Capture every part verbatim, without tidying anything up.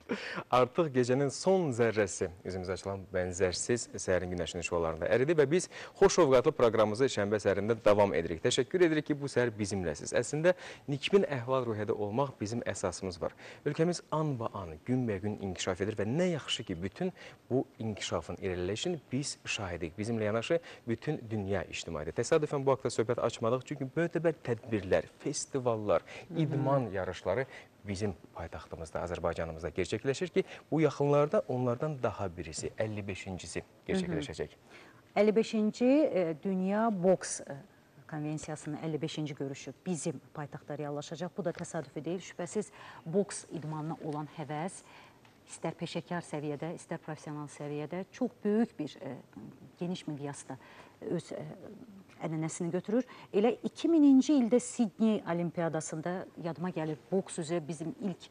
Artıq gecənin son zərrəsi üzümüzə açılan bənzərsiz səhərin günəşinin şolarında əridi və biz xoş ovqatlı proqramımızı şənbə səhərində davam edirik. Təşəkkür edirik ki, bu səhər bizimləsiz. Əslində, nikbin əhval-ruhiyyədə olmaq bizim əsasımız var. Ölkəmiz an-ba-an, gün-bə-gün inkişaf edir və nə yaxşı ki, bütün bu inkişafın, irəliləyişin biz şahidik. Bizimlə yanaşı bütün dünya ictimaiyyəti. Təsadüfən bu haqda söhbət açmadıq, çünki mötəbər tədbirlər, festivallar, idman yarışları bizim paytaxtımızda, Azərbaycanımızda gerçəkləşir ki, bu yaxınlarda onlardan daha birisi, əlli beşincisi gerçəkləşəcək. əlli beşinci Dünya Boks Konvensiyasının əlli beşinci görüşü bizim paytaxtda reallaşacaq. Bu da təsadüfi deyil. Şübhəsiz, boks idmanına olan həvəs, istər peşəkar səviyyədə, istər profesional səviyyədə çox böyük bir geniş miqyasda öz ənənəsini götürür. Elə iki mininci ildə Sidney Olimpiyadasında yadıma gəlir, boks üzrə bizim ilk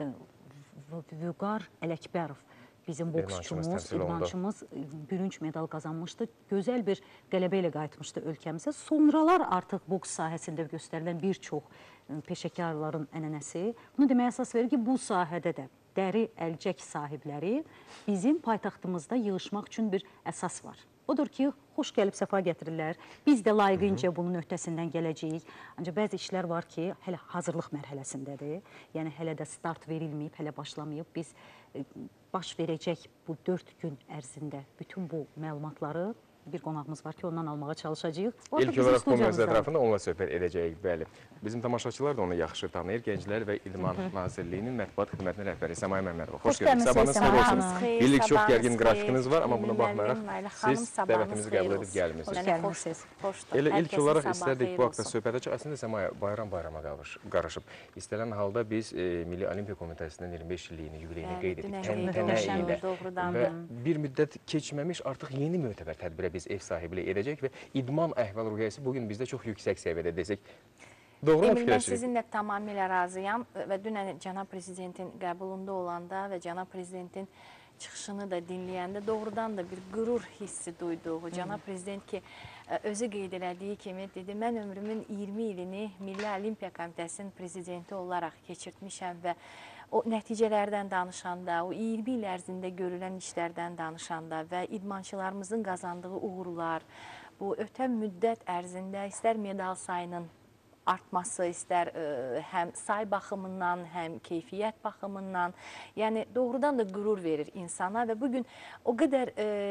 Vüqar Ələkbərov, bizim boksçumuz, idmançımız bürünc medal qazanmışdı. Gözəl bir qələbə ilə qayıtmışdı ölkəmizə. Sonralar artıq boks sahəsində göstərilən bir çox peşəkarların ənənəsi bunu deməyə əsas verir ki, bu sahədə də dəri əlcək sahibləri bizim paytaxtımızda yığışmaq üçün bir əsas var. Odur ki, xoş gəlib səfa gətirirlər. Biz də layiqincə bunun öhdəsindən gələcəyik. Ancaq bəzi işlər var ki, hələ hazırlıq mərhələsindədir. Yəni, hələ də start verilməyib, hələ başlamayıb. Biz baş verəcək bu dörd gün ərzində bütün bu məlumatları bir qonağımız var ki, ondan almağa çalışacağıq. İlk olaraq bu mövzu ətrafında onunla söhbət edəcəyik, bəli. Bizim tamaşaçılar da onu yaxşı tanıyır. Gənclər və İdman Nazirliyinin mətbuat xidmətinin rəhbəri Səmaya Məmmədova. Xoş gəldiniz. Sabahınız xeyir olsun. Birlik çox gərgin qrafikiniz var, amma buna baxmayaraq siz dəvətimizi qəbul edib gəlmişsiniz. Elə ilk olaraq istərdik bu haqda söhbət edəcək. Əslində Səmaya bayram bayrama qarışıb. İstənilən halda biz Milli Olimpiya Komitəsinin iyirmi beş illiyini, yubileyini qeyd etdik. Təntənə ilə və bir müddət keçməmiş artıq yeni mötəbər tədbirə biz ev sahibliyi edəcək və idman əhval-ruhiyyəsi bugün bizdə çox yüksək səviyyədə desək. Doğru mu fikirləşirik? fikirləşirik? Mən sizinlə tamamilə razıyam və dünən cənab prezidentin qəbulunda olanda və cənab prezidentin çıxışını da dinləyəndə doğrudan da bir qürur hissi duyduğu. Cənab prezident ki, özü qeyd elədiyi kimi dedi, mən ömrümün iyirmi ilini Milli Olimpiya Komitəsinin prezidenti olaraq keçirtmişəm və o nəticələrdən danışanda, o iyirmi il ərzində görülən işlərdən danışanda və idmançılarımızın qazandığı uğurlar, bu ötən müddət ərzində istər medal sayının artması, istər həm say baxımından, həm keyfiyyət baxımından, yəni doğrudan da qürur verir insana və bugün o qədər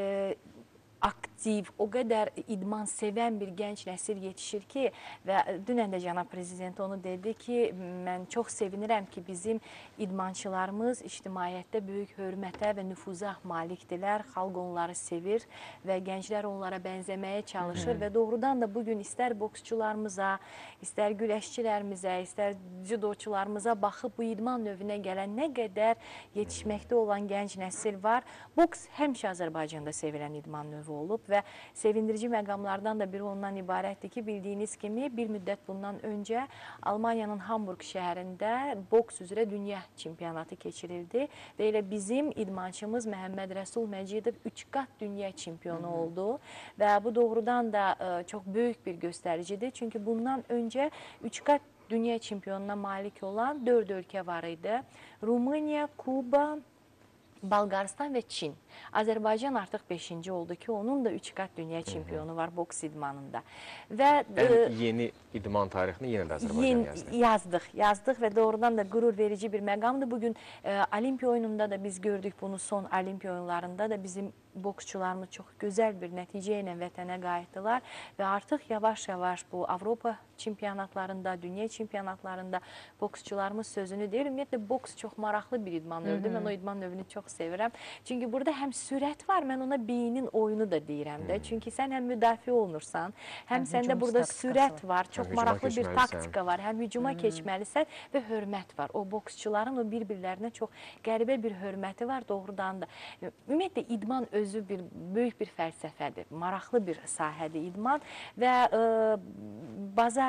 aktiv, o qədər idman sevən bir gənc nəsil yetişir ki və dünən də cənab prezident onu dedi ki, mən çox sevinirəm ki, bizim idmançılarımız ictimaiyyətdə böyük hörmətə və nüfuza malikdirlər, xalq onları sevir və gənclər onlara bənzəməyə çalışır və doğrudan da bugün istər boksçularımıza, istər güləşçilərimizə, istər judoçularımıza baxıb bu idman növünə gələn nə qədər yetişməkdə olan gənc nəsil var. Boks həmişə Azərbaycanda sevilən idman növü olub və sevindirici məqamlardan da biri ondan ibarətdir ki, bildiyiniz kimi bir müddət bundan öncə Almaniyanın Hamburg şəhərində boks üzrə dünya çempionatı keçirildi və elə bizim idmançımız Məhəmməd Rəsul Məcidov üç qat dünya çempionu oldu və bu doğrudan da çox böyük bir göstəricidir. Çünki bundan öncə üç qat dünya çempionuna malik olan dörd ölkə var idi. Rumıniya, Kuba, Balqaristan və Çin. Azərbaycan artıq beşinci oldu ki, onun da üç qat dünya çempionu var boks idmanında. Ən yeni idman tarixini yenə də Azərbaycan yazdı. Yazdıq, yazdıq və doğrudan da qürur verici bir məqamdır. Bugün Olimpiya oyununda da biz gördük bunu, son Olimpiya oyunlarında da bizim boksçularımız çox gözəl bir nəticə ilə vətənə qayıtdılar və artıq yavaş-yavaş bu Avropa çempionatlarında, dünya çempionatlarında boksçularımız sözünü deyir. Ümumiyyətlə, boks çox maraqlı bir idman növüdür. Mən o idman növünü çox sevirəm. Çünki burada həm sürət var, mən ona beynin oyunu da deyirəm də. Çünki sən həm müdafiə olunursan, həm səndə burada sürət var, çox maraqlı bir taktika var, həm hücuma keçməlisən və hörmət var. O boksçuların o bir-birlərinə çox qəribə bir hörməti var doğrudan da. Ümumiyyətlə, idman özü bir böyük bir fəlsəfədir, maraqlı bir sahədir idman və bazar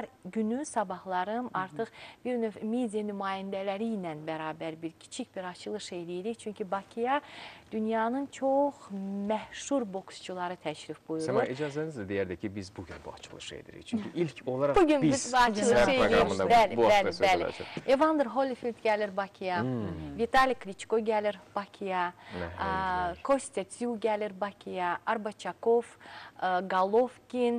Bazar günü sabahlarım artıq bir növ media nümayəndələri ilə bərabər bir kiçik bir açılış eləyirik. Çünki Bakıya dünyanın çox məşhur boksçuları təşrif buyurur. Səma, icazənizlə deyərdik ki, biz bugün bu açılışı edirik. Çünki ilk olaraq Bugün biz biz bu açılışı səhər edirik. proqramında Bəli, bu haqda bəli, söz bəli. olacaq. Evander Holyfield gəlir Bakıya, Hmm. Vitali Klitschko gəlir Bakıya, Nəhənglər. Kostya Tsiu gəlir Bakıya, Arbaçakov, Golovkin,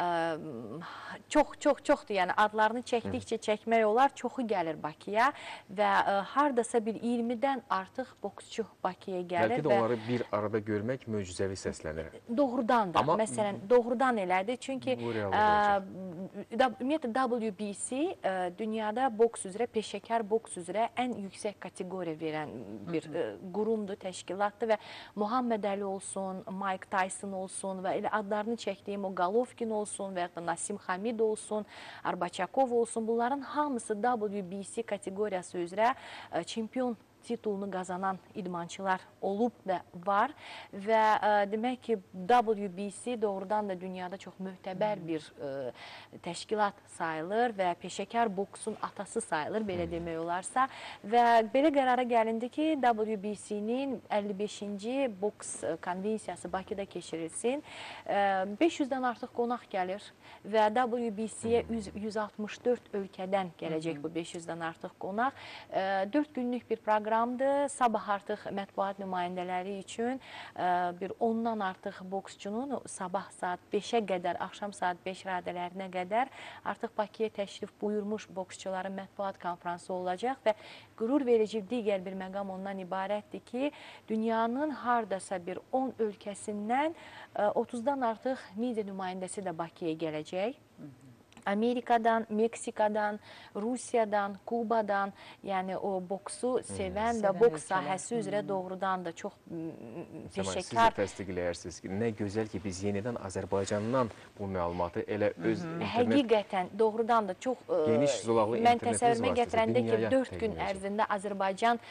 çox, çox, çoxdur. Yəni adlarını çəkdikcə çəkmək olar, çoxu gəlir Bakıya və hardasa bir iyirmidən artıq boksçu Bakıya gəlir. Bəlkə də onları bir arada görmək möcüzəvi səslənir. Doğrudan da, Amma məsələn, doğrudan elədir. Çünki bu real olacaq. ümumiyyətlə W B C dünyada boks üzrə, peşəkar boks üzrə ən yüksək kateqoriya verən bir qurumdur, təşkilatdır və Muhammed Ali olsun, Mike Tyson olsun və elə adlarını çəkdiyim o Golovkin olsun və ya da Nasim Hamid olsun, Arbaçakov olsun, bunların hamısı W B C kateqoriyası üzrə çempion titulunu qazanan idmançılar olub və var və ə, demək ki, W B C doğrudan da dünyada çox möhtəbər bir ə, təşkilat sayılır və peşəkar boksun atası sayılır, belə demək olarsa. Və belə qərara gəlindi ki, W B C-nin əlli beşinci boks konvensiyası Bakıda keçirilsin. beş yüzdən artıq qonaq gəlir və W B C-yə yüz altmış dörd ölkədən gələcək bu beş yüzdən artıq qonaq. dörd günlük bir proqram proqramdır. Sabah artıq mətbuat nümayəndələri üçün bir ondan artıq boksçunun sabah saat beşə qədər, axşam saat beş radələrinə qədər artıq Bakıya təşrif buyurmuş boksçuların mətbuat konfransı olacaq və qürur verici digər bir məqam ondan ibarətdir ki, dünyanın hardasa bir on ölkəsindən otuzdan artıq media nümayəndəsi də Bakıya gələcək. Amerikadan, Meksikadan, Rusiyadan, Kubadan, yəni o boksu sevən və boks sahəsi üzrə doğrudan da çox peşəkar. Siz də təsdiqləyirsiniz ki, nə gözəl ki, biz yenidən Azərbaycandan bu məlumatı elə öz internet... Həqiqətən, doğrudan da çox... Geniş zolaqlı mən internetiniz təsəvvürümə gətirəndə ki, dörd gün ərzində Azərbaycan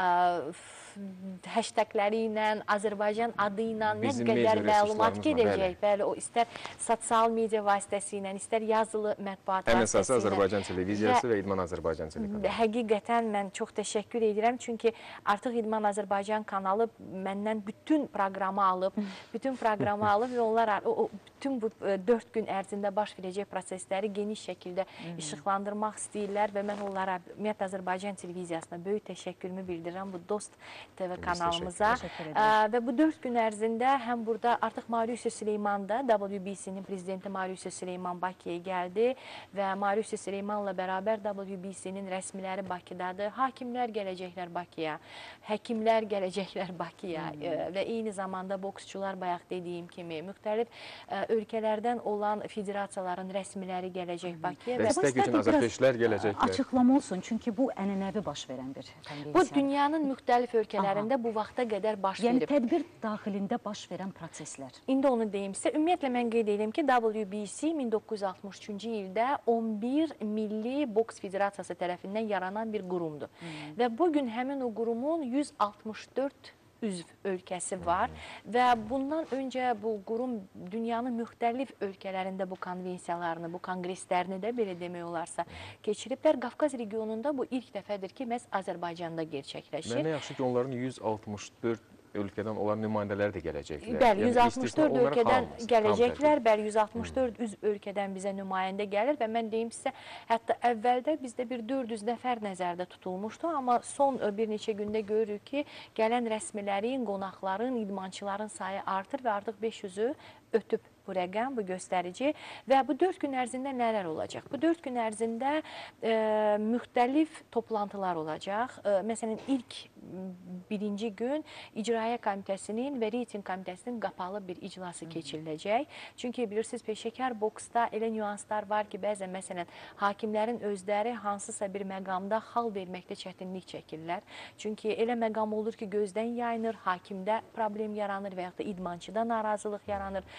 hashtagləri ilə, Azərbaycan adı ilə nə qədər məlumat gedəcək. Bəli, o istər sosial media vasitəsi ilə, istər yazılı mətbuat ən əsası Azərbaycan televiziyası və İdman Azərbaycan telekanalı. Həqiqətən mən çox təşəkkür edirəm, çünki artıq İdman Azərbaycan kanalı məndən bütün proqramı alıb, bütün proqramı alıb və onlar bütün bu dörd gün ərzində baş verəcək prosesləri geniş şəkildə işıqlandırmaq istəyirlər və mən onlara ümumiyyətlə Azərbaycan televiziyasına böyük təşəkkürümü bildirirəm bu Dost T V kanalımıza və bu dörd gün ərzində həm burada artıq Mauricio Süleyman da W B C-nin prezidenti Mauricio Süleyman Bakıya gəldi və Mauricio Süleymanla bərabər W B C-nin rəsmiləri Bakıdadır. Hakimlər gələcəklər Bakıya, həkimlər gələcəklər Bakıya və eyni zamanda boksçular bayaq dediyim kimi müxtəlif ölkələrdən olan federasiyaların rəsmiləri gələcək Bakıya. Dəstək üçün azarkeşlər gələcəklər. Açıqlama olsun, çünki bu ənənəvi baş verən bir konvensiya. Bu dünyanın müxtəlif ölkələrində bu vaxta qədər baş verib. Yəni tədbir daxilində baş verən proseslər. İndi onu deyim sizə. Ümumiyyətlə mən qeyd edeyim ki, W B C min doqquz yüz altmış üçüncü ildə on bir Milli Boks Federasiyası tərəfindən yaranan bir qurumdur. Hmm. Və bugün həmin o qurumun yüz altmış dörd üzv ölkəsi var və bundan öncə bu qurum dünyanın müxtəlif ölkələrində bu konvensiyalarını, bu konqreslərini də belə demək olarsa keçiriblər. Qafqaz regionunda bu ilk dəfədir ki, məhz Azərbaycanda gerçəkləşir. Mənə yaxşı ki, onların yüz altmış dörd ölkədən olan nümayəndələr də gələcəklər. Bəli, yüz altmış dörd ölkədən gələcəklər, bəli, yüz altmış dörd üzv ölkədən bizə nümayəndə gəlir və mən deyim sizə, hətta əvvəldə bizdə bir dörd yüz nəfər nəzərdə tutulmuşdu, amma son bir neçə gündə görürük ki, gələn rəsmilərin, qonaqların, idmançıların sayı artır və artıq beş yüzü ötüb bu rəqəm, bu göstərici və bu dörd gün ərzində nələr olacaq? Bu dörd gün ərzində e, müxtəlif toplantılar olacaq. E, məsələn, ilk birinci gün İcraiyyə Komitəsinin və Reyting Komitəsinin qapalı bir iclası keçiriləcək. Çünki bilirsiniz, peşəkar boksda elə nüanslar var ki, bəzən məsələn, hakimlərin özləri hansısa bir məqamda xal verməkdə çətinlik çəkirlər. Çünki elə məqam olur ki, gözdən yayınır, hakimdə problem yaranır və yaxud da idmançıda narazılıq yaranır.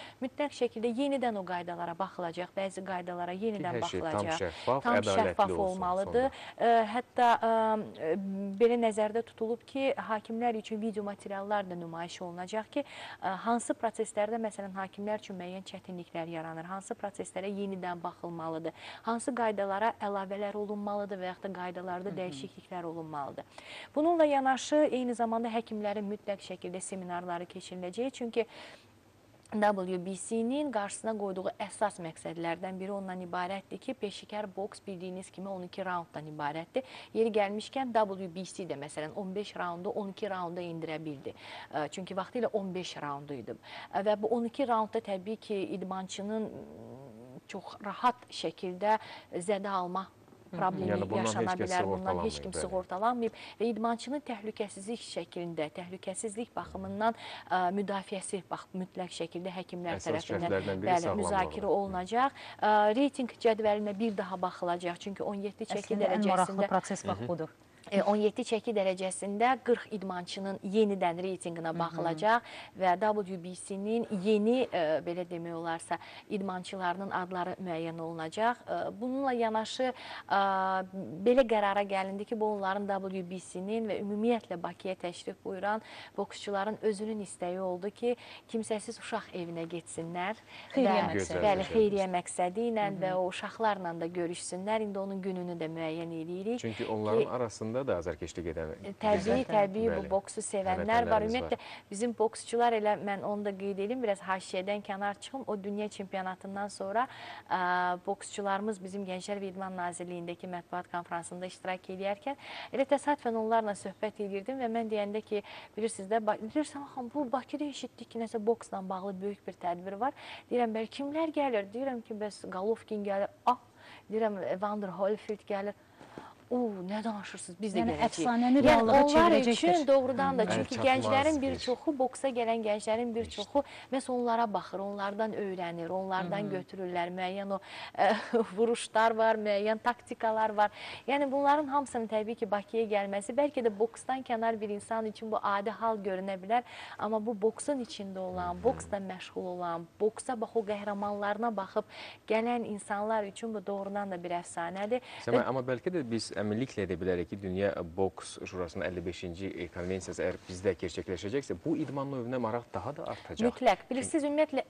mütləq şəkildə yenidən o qaydalara baxılacaq, bəzi qaydalara yenidən hər şey baxılacaq. tam şəffaf, tam ədalətli şəffaf olsun olmalıdır. sonra. Ə, hətta ə, belə nəzərdə tutulub ki, hakimlər üçün video materiallar da nümayiş olunacaq ki, ə, hansı proseslərdə, məsələn, hakimlər üçün müəyyən çətinliklər yaranır, hansı proseslərə yenidən baxılmalıdır, hansı qaydalara əlavələr olunmalıdır və yaxud da qaydalarda dəyişikliklər olunmalıdır. Bununla yanaşı, eyni zamanda həkimlərin mütləq şəkildə seminarları keçiriləcək. Çünki W B C-nin qarşısına qoyduğu əsas məqsədlərdən biri ondan ibarətdir ki, peşəkar boks bildiyiniz kimi on iki raunddan ibarətdir. Yeri gəlmişkən W B C də məsələn on beş raundu on iki raunda indirə bildi. Çünki vaxtilə on beş raundu idi. Və bu on iki raundda təbii ki, idmançının çox rahat şəkildə zədə alma problemi Yəni bundan yaşana heç kəs bilər, bundan heç sığortalanmayıb, kim bəli. sığortalanmayıb və idmançının təhlükəsizlik şəklində, təhlükəsizlik baxımından ə, müdafiəsi bax, mütləq şəkildə həkimlər Əsas tərəfindən şərtlərdən biri bəli, sağlamlıqdır. müzakirə olunacaq. Ə, reyting cədvəlinə bir daha baxılacaq, çünki on yeddi çəki Əslində ən maraqlı dərəcəsində proses bax budur. on yeddi çəki dərəcəsində qırx idmançının yenidən reytinqinə baxılacaq və W B C-nin yeni, ə, belə demək olarsa, idmançılarının adları müəyyən olunacaq. Ə, bununla yanaşı ə, belə qərara gəlindi ki, bu onların W B C-nin və ümumiyyətlə Bakıya təşrif buyuran boksçuların özünün istəyi oldu ki, kimsəsiz uşaq evinə getsinlər. Xeyriyyə və- məqsədi. Bəli, xeyriyyə məqsədi ilə və o uşaqlarla da görüşsünlər. İndi onun gününü də müəyyən edirik. Çünki onların arasında da azarkeşlik edən Təbii, təbii bu bəli, boksu sevənlər var. həmvətənlərimiz Ümumiyyətlə, bizim boksçular elə, mən onu da qeyd edeyim, biraz haşiyədən kənar çıxım. O dünya çempionatından sonra ə, boksçularımız bizim Gənclər və İdman Nazirliyindəki mətbuat konferansında iştirak edərkən elə təsadüfən onlarla söhbət edirdim və mən deyəndə ki, bilirsiniz də, bilirsən, axı, bu Bakıda eşitdik ki, nəsə boksla bağlı böyük bir tədbir var. Deyirəm, bəli, kimlər gəlir? Deyirəm ki, bəs Golovkin gəlir. Ah, deyirəm, Evander Holyfield gəlir. O, nə danışırsınız, biz də Yəni, gələcəyik. əfsanəni Yəni, reallığa onlar çevirəcəkdir. üçün doğrudan da, Əlçatmaz çünki gənclərin bir bir- çoxu, boksa gələn gənclərin bir çoxu məhz onlara baxır, onlardan öyrənir, onlardan götürürlər. Müəyyən o ə, vuruşlar var, müəyyən taktikalar var. Yəni, bunların hamısının təbii ki, Bakıya gəlməsi, bəlkə də boksdan kənar bir insan üçün bu adi hal görünə bilər. Amma bu boksun içində olan, boksla məşğul olan, boksa bax, o qəhrəmanlarına baxıb gələn insanlar üçün bu doğrudan da bir əfsanədir. Səmə, amma bəlkə də biz əminliklə edə bilərik ki, Dünya Boks Şurasının əlli beşinci konvensiyası əgər bizdə gerçəkləşəcəksə, bu idman növünə maraq daha da artacaq. Mütləq. Bilirsiniz, ümumiyyətlə,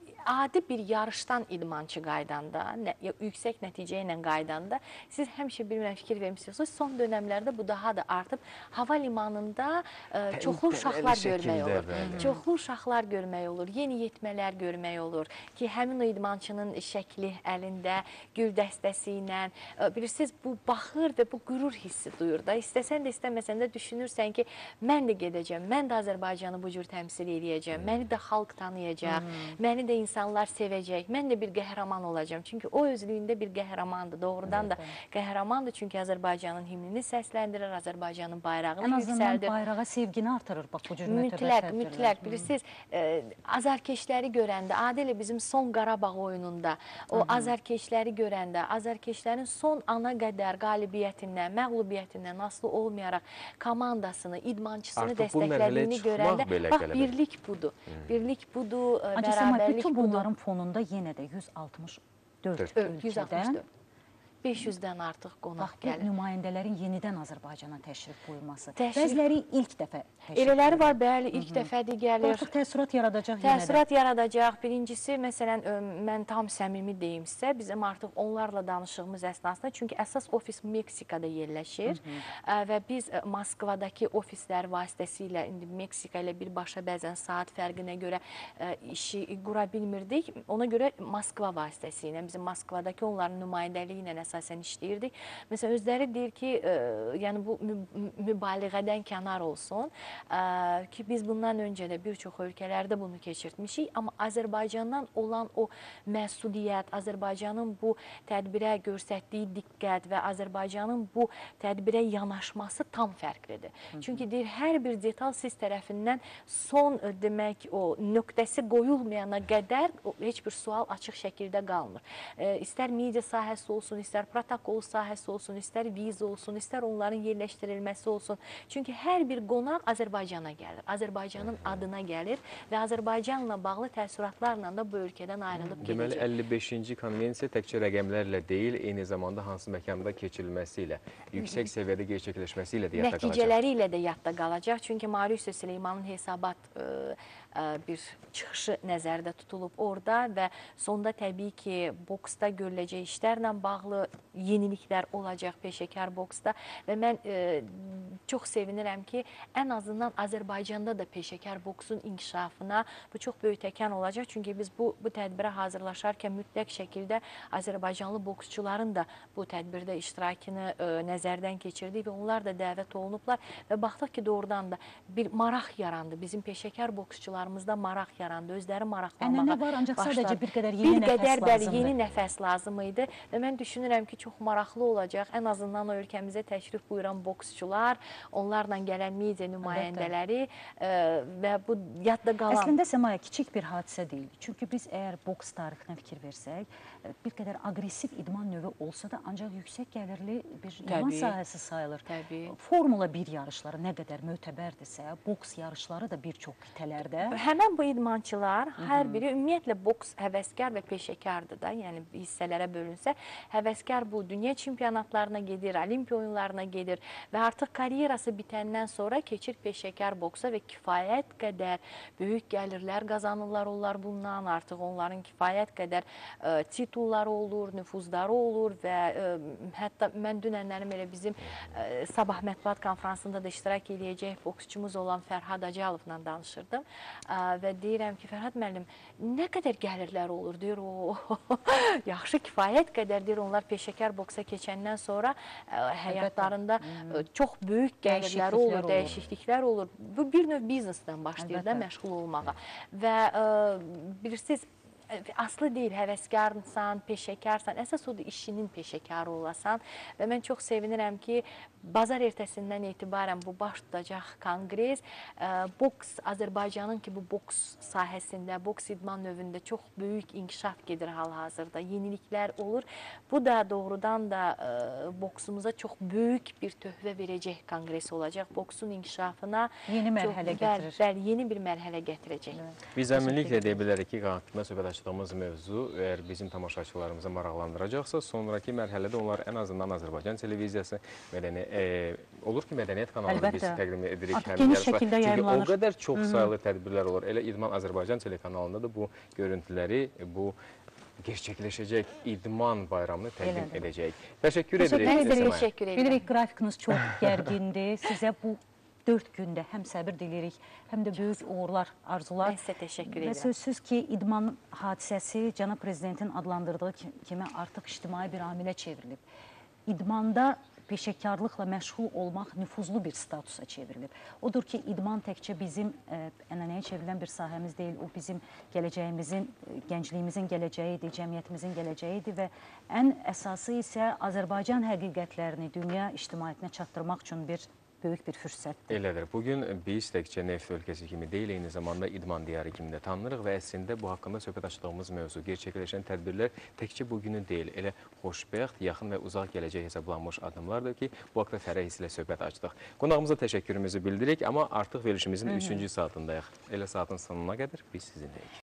adi bir yarışdan idmançı qaydanda, nə, yüksək nəticə ilə qaydanda, siz həmişə bilmirəm fikir vermişsiniz, son dönəmlərdə bu daha da artıb, hava limanında ə, çoxlu uşaqlar görmək olur. Bəli. Çoxlu uşaqlar görmək olur, yeni yetmələr görmək olur ki, həmin o idmançının şəkli əlində, gül dəstəsi ilə, ə, bilirsiniz, bu baxır və bu qürur hissi duyur da. İstəsən də, istəməsən də düşünürsən ki, mən də gedəcəm, mən də Azərbaycanı bu cür təmsil edəcəm, məni də xalq tanıyacaq, məni də insanlar sevəcək, mən də bir qəhrəman olacağım. Çünki o özlüyündə bir qəhrəmandır, doğrudan da qəhrəmandır. Çünki Azərbaycanın himnini səsləndirir, Azərbaycanın bayrağını Ən azından yüksəldir. bayrağa sevgini artırır bax bu cür mötəbər Mütləq, tədbirlər. mütləq. Bilirsiniz, ə, azarkeşləri görəndə, adi ilə bizim son Qarabağ oyununda, o azarkeşləri görəndə, azarkeşlərin son ana qədər qalibiyyətindən, məğlubiyyətindən asılı olmayaraq komandasını, idmançısını Artıq bu mərhələyə dəstəklədiyini çıxmaq görəndə, belə bax, gələ bilər. birlik budur. Birlik budur, ə, Ancaq Səmə, bərabərlik bütün budur. bunların fonunda yenə də yüz altmış dörd Ö, yüz altmış ölkədən dörd. beş yüzdən artıq qonaq bax, bu gəlir. nümayəndələrin yenidən Azərbaycana təşrif buyurması. Təşrif- Bəziləri ilk dəfə təşrif Elələri var, buyurur. bəli, ilk dəfədir Bu gəlir. artıq təəssürat yaradacaq yenə də. Təəssürat yaradacaq. Birincisi, məsələn, ö, mən tam səmimi deyim sizə, bizim artıq onlarla danışığımız əsnasında, çünki əsas ofis Meksikada yerləşir ə, və biz ə, Moskvadakı ofislər vasitəsilə, indi Meksika ilə birbaşa bəzən saat fərqinə görə ə, işi qura bilmirdik. Ona görə Moskva vasitəsilə, bizim Moskvadakı onların nümayəndəliyi ilə əsasən işləyirdik. Məsələn, özləri deyir ki, ə, yəni bu mü- mübaliğədən kənar olsun ə, ki, biz bundan öncə də bir çox ölkələrdə bunu keçirtmişik, amma Azərbaycandan olan o məsuliyyət, Azərbaycanın bu tədbirə göstərdiyi diqqət və Azərbaycanın bu tədbirə yanaşması tam fərqlidir. Çünki deyir, hər bir detal siz tərəfindən son ə, demək, o nöqtəsi qoyulmayana qədər o, heç bir sual açıq şəkildə qalmır. Ə, İstər media sahəsi olsun, istər istər protokol sahəsi olsun, istər viza olsun, istər onların yerləşdirilməsi olsun. Çünki hər bir qonaq Azərbaycana gəlir, Azərbaycanın adına gəlir və Azərbaycanla bağlı təəssüratlarla da bu ölkədən ayrılıb gedəcək. Deməli, əlli beşinci konvensiya təkcə rəqəmlərlə deyil, eyni zamanda hansı məkanda keçirilməsi ilə, yüksək səviyyədə gerçəkləşməsi ilə də yadda qalacaq. Nəticələri ilə də yadda qalacaq. Çünki Mauricio Süleymanın hesabat ə, ə, bir çıxışı nəzərdə tutulub orada və sonda təbii ki, boksda görüləcək işlərlə bağlı yeniliklər olacaq peşəkar boksda və mən ə, çox sevinirəm ki, ən azından Azərbaycanda da peşəkar boksun inkişafına bu çox böyük təkan olacaq. Çünki biz bu, bu tədbirə hazırlaşarkən mütləq şəkildə Azərbaycanlı boksçuların da bu tədbirdə iştirakını ə, nəzərdən keçirdik və onlar da dəvət olunublar və baxdıq ki, doğrudan da bir maraq yarandı. Bizim peşəkar boksçularımızda maraq yarandı, özləri maraqlanmağa Ənənə var, ancaq başladı. sadəcə bir qədər yeni bir nəfəs qədər, bəli, lazımdır. yeni nəfəs lazım idi və mən düşünürəm ki, çox maraqlı olacaq. Ən azından o ölkəmizə təşrif buyuran boksçular, onlarla gələn media nümayəndələri ə, və bu yadda qalan... Əslində Səmaya kiçik bir hadisə deyil. Çünki biz əgər boks tarixinə fikir versək, bir qədər aqressiv idman növü olsa da ancaq yüksək gəlirli bir idman sahəsi sayılır. Təbii. Formula bir yarışları nə qədər mötəbərdirsə, boks yarışları da bir çox qitələrdə. Həmən bu idmançılar, hər biri ümumiyyətlə boks həvəskar və peşəkardır da, yəni hissələrə bölünsə, həvəskar bu dünya çempionatlarına gedir, olimpiya oyunlarına gedir və artıq karyerası bitəndən sonra keçir peşəkar boksa və kifayət qədər böyük gəlirlər qazanırlar onlar bundan, artıq onların kifayət qədər ə, titulları olur, nüfuzları olur və ə, hətta mən dünənlərim elə bizim ə, sabah mətbuat konferansında da iştirak edəcək boksçumuz olan Fərhad Acalovla danışırdım ə, və deyirəm ki, Fərhad müəllim, nə qədər gəlirlər olur, deyir o, yaxşı kifayət qədər deyir, onlar peşəkar boksa keçəndən sonra ə, həyatlarında ə, çox böyük gəlirləri olur, olur, dəyişikliklər olur. Bu bir növ biznesdən başlayır da məşğul olmağa və ə, bilirsiniz, aslı deyil, həvəskarsan, peşəkarsan, əsas odur işinin peşəkarı olasan və mən çox sevinirəm ki, bazar ertəsindən etibarən bu baş tutacaq konqres, boks, Azərbaycanın ki, bu boks sahəsində, boks idman növündə çox böyük inkişaf gedir hal-hazırda, yeniliklər olur. Bu da doğrudan da boksumuza çox böyük bir töhfə verəcək konqres olacaq. Boksun inkişafına yeni mərhələ gətirir. Bəli, yeni bir mərhələ gətirəcək. Biz əminliklə deyə bilərik ki, haqqında söhbət açdığımız mövzu əgər bizim tamaşaçılarımızı maraqlandıracaqsa, sonraki mərhələdə onlar ən azından Azərbaycan televiziyası, mədəni, e, olur ki, mədəniyyət kanalını biz təqdim edirik. Artıq geniş şəkildə yayımlanır. Çünki o qədər çox sayılı tədbirlər olur. Elə İdman Azərbaycan telekanalında da bu görüntüləri, bu gerçəkləşəcək idman bayramını təqdim edəcək. Təşəkkür edirik. Təşəkkür edirik. Bilirik, qrafikinuz çox gərgindir. Sizə bu dörd gündə həm səbir diləyirik, həm də böyük uğurlar, arzular. Mən sizə təşəkkür edirəm. Və sözsüz ki, idman hadisəsi cənab prezidentin adlandırdığı kimi artıq ictimai bir amilə çevrilib. İdmanda peşəkarlıqla məşğul olmaq nüfuzlu bir statusa çevrilib. Odur ki, idman təkcə bizim ənənəyə çevrilən bir sahəmiz deyil, o bizim gələcəyimizin, gəncliyimizin gələcəyidir, cəmiyyətimizin gələcəyidir və ən əsası isə Azərbaycan həqiqətlərini dünya ictimaiyyətinə çatdırmaq üçün bir böyük bir fürsətdir. Elədir. Bugün biz təkcə neft ölkəsi kimi deyil, eyni zamanda idman diyarı kimi də tanınırıq və əslində bu haqqında söhbət açdığımız mövzu, gerçəkləşən tədbirlər təkcə bugünü deyil, elə xoşbəxt, yaxın və uzaq gələcək hesablanmış adımlardır ki, bu haqda Fərəh ilə söhbət açdıq. Qonağımıza təşəkkürümüzü bildiririk, amma artıq verilişimizin üçüncü saatındayıq. Elə saatın sonuna qədər biz sizinləyik.